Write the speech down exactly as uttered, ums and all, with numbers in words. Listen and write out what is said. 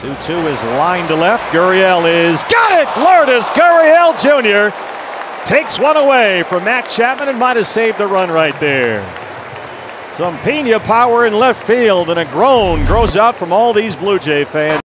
two two is line to left. Gurriel is got it. Lourdes Gurriel Junior takes one away from Mac Chapman and might have saved the run right there. Some Pena power in left field, and a groan grows out from all these Blue Jay fans.